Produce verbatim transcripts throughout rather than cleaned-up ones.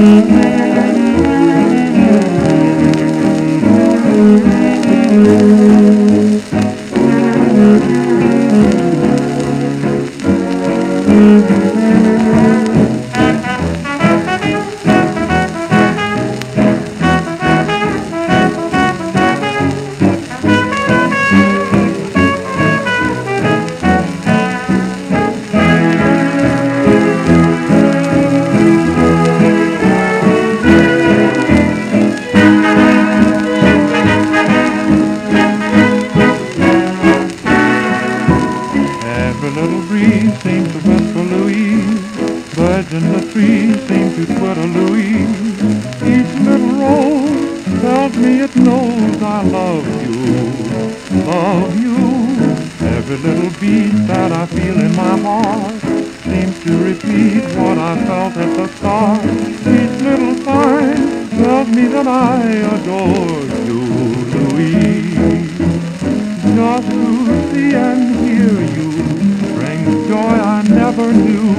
Every little breeze seems to whisper Louise. Birds in the trees seem to twitter Louise. Each little rose tells me it knows I love you, love you. Every little beat that I feel in my heart seems to repeat what I felt at the start. Each little sign tells me that I adore you, Louise. Just to see and hear you brings joy I never knew,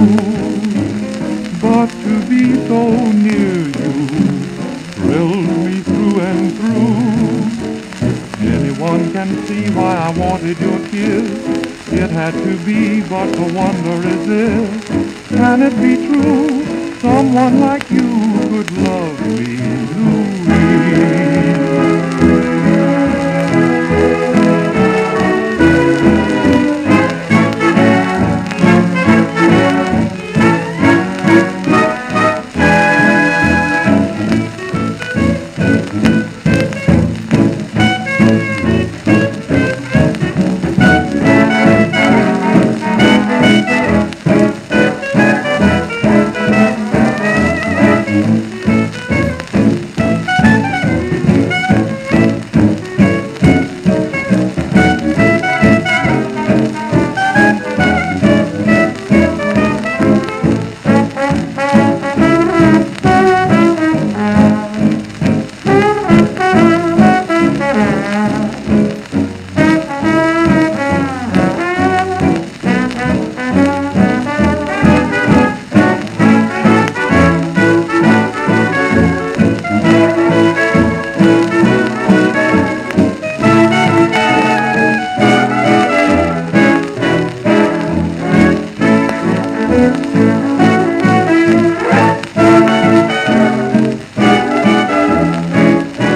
but to be so near you thrills me through and through. Anyone can see why I wanted your kiss. It had to be, but the wonder is this: can it be true someone like you could love me, Louise?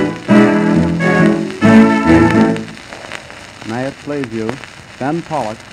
Nyack Flavio, Ben Pollock,